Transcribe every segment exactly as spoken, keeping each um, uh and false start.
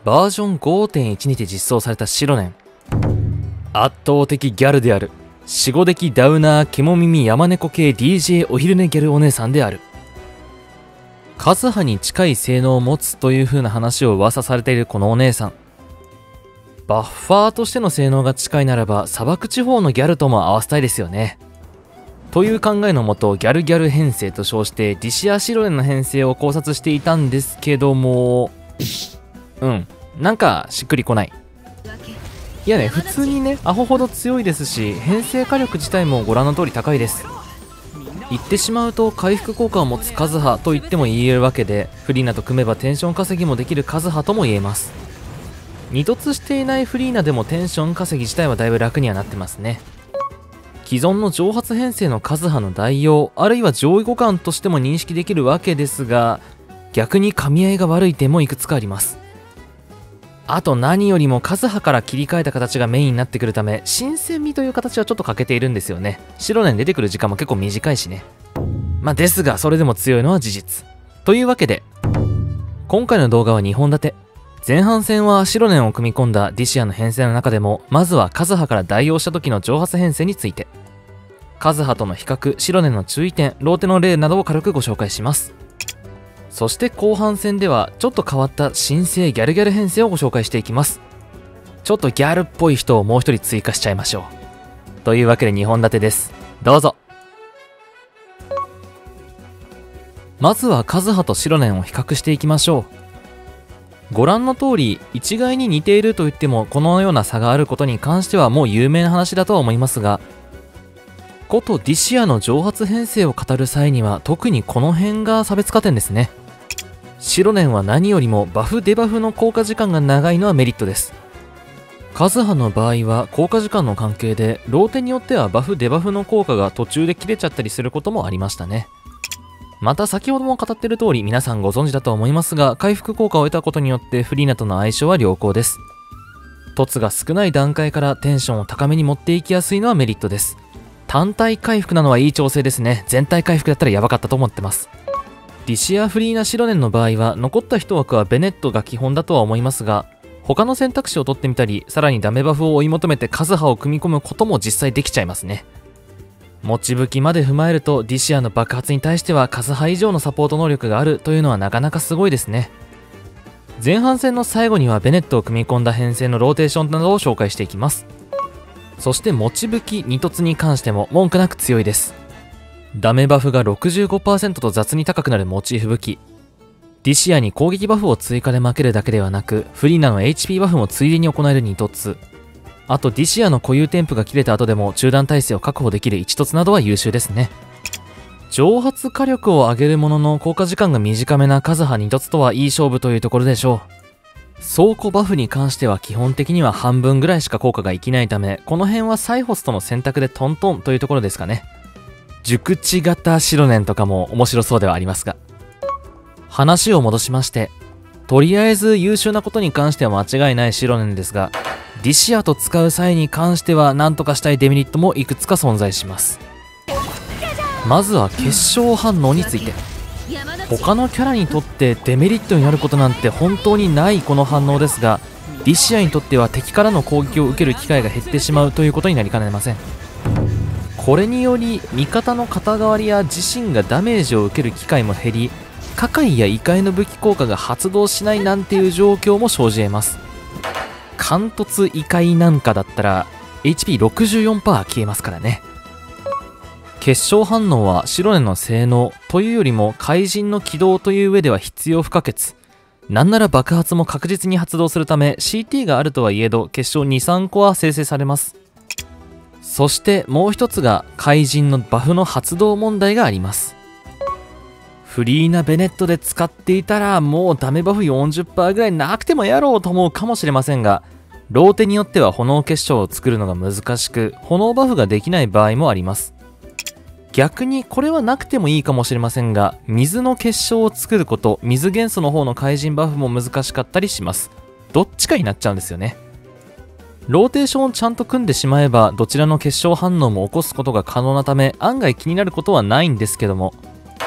バージョン ごてんいち にて実装されたシロネン。圧倒的ギャルである。四五的ダウナー獣耳山猫系 ディージェー お昼寝ギャルお姉さんである。カズハに近い性能を持つという風な話を噂されているこのお姉さん。バッファーとしての性能が近いならば砂漠地方のギャルとも合わせたいですよね。という考えのもと、ギャルギャル編成と称してディシア・シロネンの編成を考察していたんですけども、うんなんかしっくりこない。いやね、普通にねアホほど強いですし、編成火力自体もご覧の通り高いです。言ってしまうと回復効果を持つカズハと言っても言えるわけで、フリーナと組めばテンション稼ぎもできるカズハとも言えます。二突していないフリーナでもテンション稼ぎ自体はだいぶ楽にはなってますね。既存の蒸発編成のカズハの代用、あるいは上位互換としても認識できるわけですが、逆に噛み合いが悪い点もいくつかあります。あと何よりもカズハから切り替えた形がメインになってくるため、新鮮味という形はちょっと欠けているんですよね。白ネン出てくる時間も結構短いしね。まあですがそれでも強いのは事実というわけで、今回の動画はにほん立て。前半戦は白ネンを組み込んだディシアの編成の中でも、まずはカズハから代用した時の蒸発編成について、カズハとの比較、白ネンの注意点、ローテの例などを軽くご紹介します。そして後半戦ではちょっと変わった新生ギャルギャル編成をご紹介していきます。ちょっとギャルっぽい人をもう一人追加しちゃいましょう。というわけでにほん立てです。どうぞ。まずはカズハと白ネンを比較していきましょう。ご覧の通り一概に似ていると言ってもこのような差があることに関してはもう有名な話だとは思いますが、ことディシアの蒸発編成を語る際には特にこの辺が差別化点ですね。白ネンは何よりもバフデバフの効果時間が長いのはメリットです。カズハの場合は効果時間の関係でローテによってはバフデバフの効果が途中で切れちゃったりすることもありましたね。また先ほども語っている通り皆さんご存知だと思いますが、回復効果を得たことによってフリーナとの相性は良好です。凸が少ない段階からテンションを高めに持っていきやすいのはメリットです。単体回復なのはいい調整ですね。全体回復だったらやばかったと思ってます。ディシア・フリーナ・シロネンの場合は残った一枠はベネットが基本だとは思いますが、他の選択肢を取ってみたり、さらにダメバフを追い求めてカズハを組み込むことも実際できちゃいますね。持ち武器まで踏まえるとディシアの爆発に対してはカズハ以上のサポート能力があるというのはなかなかすごいですね。前半戦の最後にはベネットを組み込んだ編成のローテーションなどを紹介していきます。そして持ち武器二突に関しても文句なく強いです。ダメバフが ろくじゅうごパーセント と雑に高くなるモチーフ武器。ディシアに攻撃バフを追加で負けるだけではなく、フリーナの エイチピー バフもついでに行える二突。あとディシアの固有添付が切れた後でも中断耐性を確保できる一突などは優秀ですね。蒸発火力を上げるものの効果時間が短めなカズハ二突とはいい勝負というところでしょう。倉庫バフに関しては基本的には半分ぐらいしか効果が生きないため、この辺はサイホスとの選択でトントンというところですかね。熟知型白ネンとかも面白そうではありますが、話を戻しまして、とりあえず優秀なことに関しては間違いない白ネンですが、ディシアと使う際に関しては何とかしたいデメリットもいくつか存在します。まずは結晶反応について。他のキャラにとってデメリットになることなんて本当にないこの反応ですが、ディシアにとっては敵からの攻撃を受ける機会が減ってしまうということになりかねません。これにより味方の肩代わりや自身がダメージを受ける機会も減り、破壊や異界の武器効果が発動しないなんていう状況も生じ得ます。貫突異界なんかだったら エイチピーろくじゅうよんパーセント 消えますからね。結晶反応は白ネンの性能というよりも怪人の起動という上では必要不可欠。なんなら爆発も確実に発動するため シーティー があるとはいえど結晶にさんこは生成されます。そしてもう一つが怪人のバフの発動問題があります。フリーなベネットで使っていたらもうダメバフ よんじゅっパーセント ぐらいなくてもやろうと思うかもしれませんが、ローテによっては炎結晶を作るのが難しく炎バフができない場合もあります。逆にこれはなくてもいいかもしれませんが、水の結晶を作ること、水元素の方の怪人バフも難しかったりします。どっちかになっちゃうんですよね。ローテーションをちゃんと組んでしまえばどちらの結晶反応も起こすことが可能なため案外気になることはないんですけども、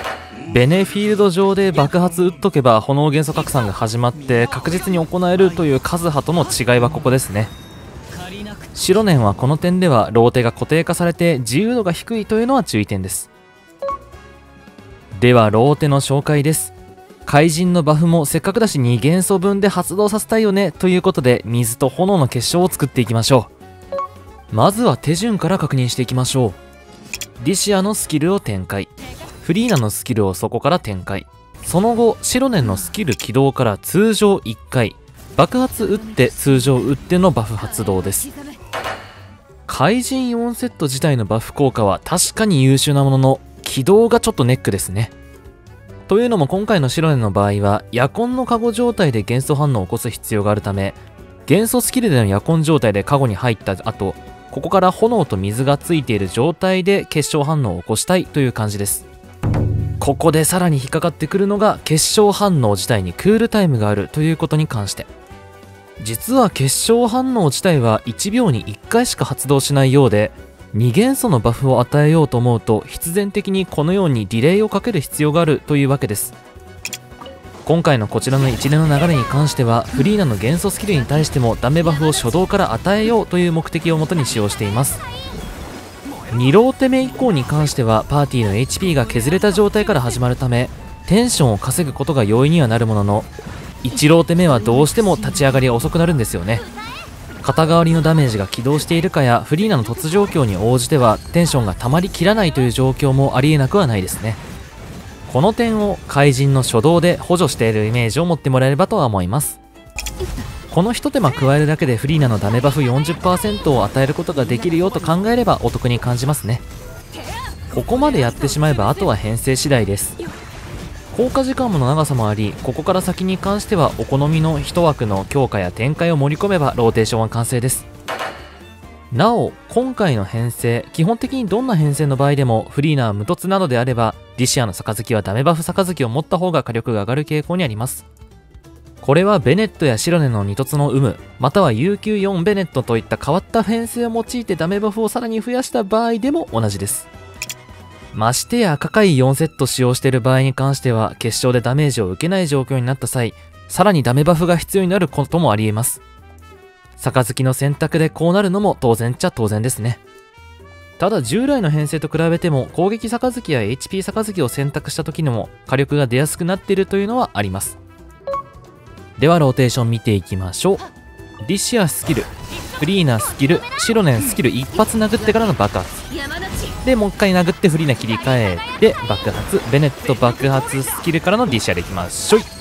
ベネフィールド上で爆発打っとけば炎元素拡散が始まって確実に行えるというカズハとの違いはここですね。白念はこの点ではローテが固定化されて自由度が低いというのは注意点です。ではローテの紹介です。怪人のバフもせっかくだしに元素分で発動させたいよねということで水と炎の結晶を作っていきましょう。まずは手順から確認していきましょう。ディシアのスキルを展開、フリーナのスキルをそこから展開、その後白念のスキル起動から通常いっかい、爆発打って通常打ってのバフ発動です。怪人よんセット自体のバフ効果は確かに優秀なものの起動がちょっとネックですね。というのも今回の白念の場合は夜魂のカゴ状態で元素反応を起こす必要があるため、元素スキルでの夜魂状態でカゴに入った後、ここから炎と水がついている状態で結晶反応を起こしたいという感じです。ここでさらに引っかかってくるのが結晶反応自体にクールタイムがあるということに関して、実は結晶反応自体はいちびょうにいっかいしか発動しないようで、に元素のバフを与えようと思うと必然的にこのようにディレイをかける必要があるというわけです。今回のこちらの一連の流れに関してはフリーナの元素スキルに対してもダメバフを初動から与えようという目的をもとに使用しています。にローテ目以降に関してはパーティーの エイチピー が削れた状態から始まるためテンションを稼ぐことが容易にはなるものの、いちローテ目はどうしても立ち上がりが遅くなるんですよね。肩代わりのダメージが起動しているかやフリーナの突状況に応じてはテンションが溜まりきらないという状況もありえなくはないですね。この点を怪人の初動で補助しているイメージを持ってもらえればとは思います。この一手間加えるだけでフリーナのダメバフ よんじゅっパーセント を与えることができるよと考えればお得に感じますね。ここまでやってしまえばあとは編成次第です。効果時間の長さもあり、ここから先に関してはお好みの一枠の強化や展開を盛り込めばローテーションは完成です。なお今回の編成、基本的にどんな編成の場合でもフリーナー無凸などであればディシアの杯はダメバフ杯を持った方が火力が上がる傾向にあります。これはベネットや白根の二凸の有無または ユーキューよん ベネットといった変わった編成を用いてダメバフをさらに増やした場合でも同じです。ましてや赤回よんセット使用している場合に関しては決勝でダメージを受けない状況になった際、さらにダメバフが必要になることもありえます。杯の選択でこうなるのも当然っちゃ当然ですね。ただ従来の編成と比べても攻撃杯や エイチピー 杯を選択した時にも火力が出やすくなっているというのはあります。ではローテーション見ていきましょう。ディシアスキル、フリーナスキル、白ネンスキル一発殴ってからの爆発でもう一回殴ってフリーナ切り替えて爆発、ベネット爆発スキルからのディシアでいきましょい。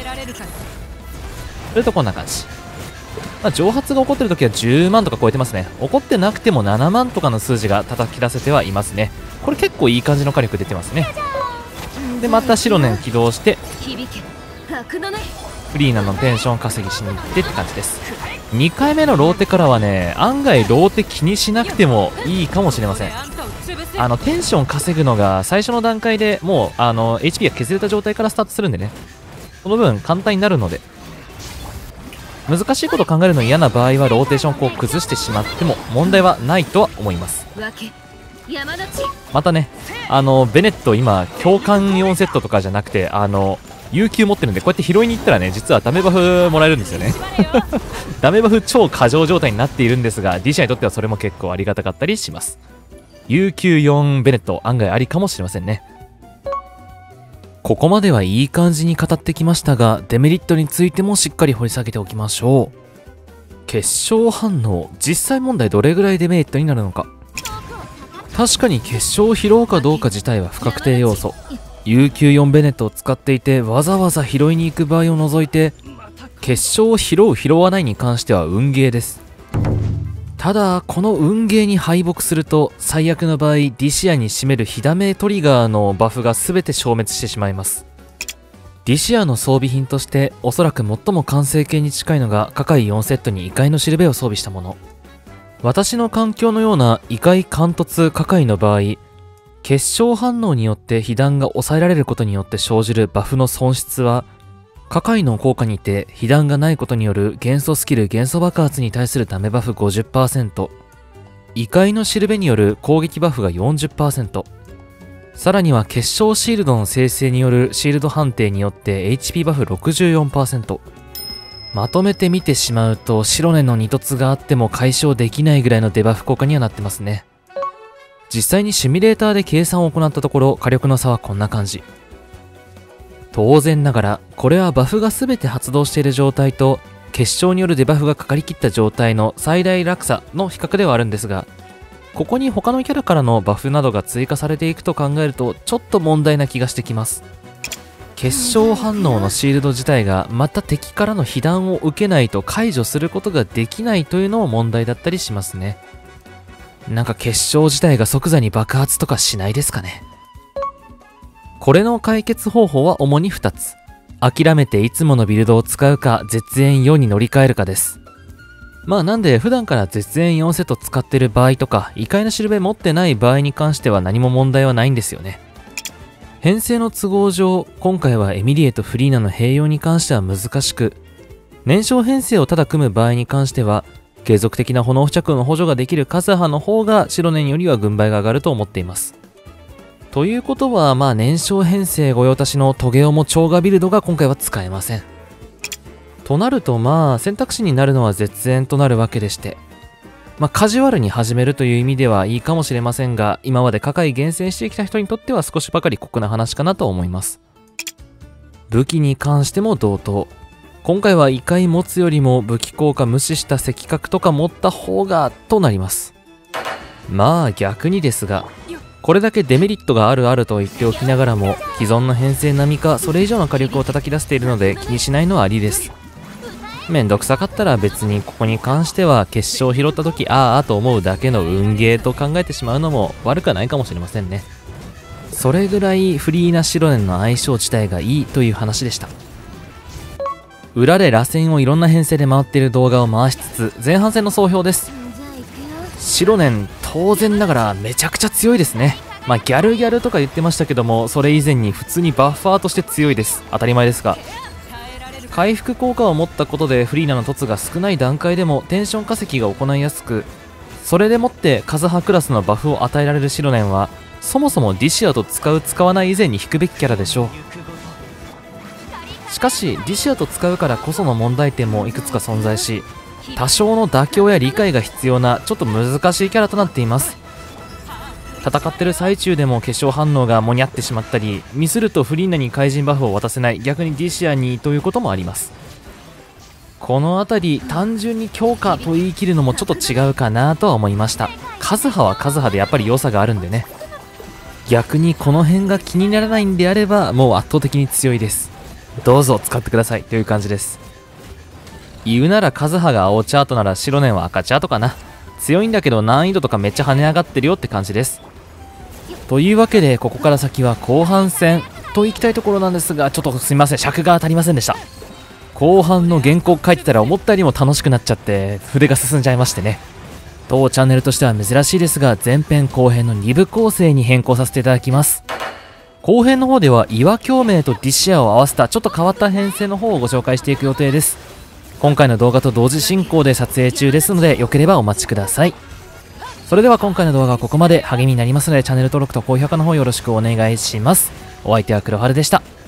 それとこんな感じ、まあ、蒸発が起こってる時はじゅうまんとか超えてますね。起こってなくてもななまんとかの数字が叩き出せてはいますね。これ結構いい感じの火力出てますね。でまた白ネン起動してフリーナのテンション稼ぎしに行ってって感じです。にかいめのローテからはね案外ローテ気にしなくてもいいかもしれません。あのテンション稼ぐのが最初の段階でもうあの エイチピー が削れた状態からスタートするんでね、その分簡単になるので難しいことを考えるの嫌な場合はローテーションをこう崩してしまっても問題はないとは思います。またねあのベネット今共感よんセットとかじゃなくてあの有給持ってるんでこうやって拾いに行ったらね実はダメバフもらえるんですよねダメバフ超過剰状態になっているんですが ディーシー にとってはそれも結構ありがたかったりします。有給よんベネット案外ありかもしれませんね。ここまではいい感じに語ってきましたがデメリットについてもしっかり掘り下げておきましょう。結晶反応、実際問題どれぐらいデメリットになるのか。確かに結晶を拾うかどうか自体は不確定要素。有給よんベネットを使っていてわざわざ拾いに行く場合を除いて結晶を拾う拾わないに関しては運ゲーです。ただこの運ゲーに敗北すると最悪の場合ディシアに占める火ダメトリガーのバフが全て消滅してしまいます。ディシアの装備品としておそらく最も完成形に近いのがカカイよんセットに異界のしるべを装備したもの。私の環境のような異界貫突カカイの場合結晶反応によって被弾が抑えられることによって生じるバフの損失はカカイの効果にて被弾がないことによる元素スキル元素爆発に対するダメバフ ごじゅっパーセント、 異界のしるべによる攻撃バフが よんじゅっパーセント、 さらには結晶シールドの生成によるシールド判定によって エイチピー バフ ろくじゅうよんパーセント。まとめて見てしまうと白根のに凸があっても解消できないぐらいのデバフ効果にはなってますね。実際にシミュレーターで計算を行ったところ火力の差はこんな感じ。当然ながらこれはバフが全て発動している状態と結晶によるデバフがかかりきった状態の最大落差の比較ではあるんですが、ここに他のキャラからのバフなどが追加されていくと考えるとちょっと問題な気がしてきます。結晶反応のシールド自体がまた敵からの被弾を受けないと解除することができないというのも問題だったりしますね。なんか結晶自体が即座に爆発とかしないですかね。これの解決方法は主にふたつ。諦めていつものビルドを使うか絶縁よんに乗り換えるかです。まあなんで普段から絶縁よんセット使ってる場合とか異界のしるべ持ってない場合に関しては何も問題はないんですよね。編成の都合上今回はエミリエとフリーナの併用に関しては難しく、燃焼編成をただ組む場合に関しては継続的な炎付着の補助ができるカズハの方が白念よりは軍配が上がると思っています。ということはまあ燃焼編成御用達のトゲオモ超過ビルドが今回は使えません。となるとまあ選択肢になるのは絶縁となるわけでして、まあカジュアルに始めるという意味ではいいかもしれませんが、今までカカイ厳選してきた人にとっては少しばかり酷な話かなと思います。武器に関しても同等。今回は異界持つよりも武器効果無視した赤角とか持った方がとなります。まあ逆にですが、これだけデメリットがあるあると言っておきながらも既存の編成並みかそれ以上の火力を叩き出しているので気にしないのはありです。めんどくさかったら別にここに関しては結晶を拾った時あーあと思うだけの運ゲーと考えてしまうのも悪くはないかもしれませんね。それぐらいフリーな白念の相性自体がいいという話でした。裏で螺旋をいろんな編成で回っている動画を回しつつ前半戦の総評です。白念当然ながらめちゃくちゃ強いですね。まあギャルギャルとか言ってましたけども、それ以前に普通にバッファーとして強いです。当たり前ですが、回復効果を持ったことでフリーナの凸が少ない段階でもテンション化石が行いやすく、それでもってカズハクラスのバフを与えられる白念はそもそもディシアと使う使わない以前に引くべきキャラでしょう。しかしディシアと使うからこその問題点もいくつか存在し、多少の妥協や理解が必要なちょっと難しいキャラとなっています。戦ってる最中でも結晶反応がもにゃってしまったり、ミスるとフリーナに怪人バフを渡せない、逆にディシアにということもあります。この辺り単純に強化と言い切るのもちょっと違うかなとは思いました。カズハはカズハでやっぱり良さがあるんでね。逆にこの辺が気にならないんであればもう圧倒的に強いです。どうぞ使ってくださいという感じです。言うならカズハが青チャートなら白念は赤チャートかな。強いんだけど難易度とかめっちゃ跳ね上がってるよって感じです。というわけでここから先は後半戦といきたいところなんですが、ちょっとすみません、尺が足りませんでした。後半の原稿書いてたら思ったよりも楽しくなっちゃって筆が進んじゃいましてね。当チャンネルとしては珍しいですが前編後編のに部構成に変更させていただきます。後編の方では岩共鳴とディシアを合わせたちょっと変わった編成の方をご紹介していく予定です。今回の動画と同時進行で撮影中ですのでよければお待ちください。それでは今回の動画はここまで。励みになりますのでチャンネル登録と高評価の方よろしくお願いします。お相手は黒春でした。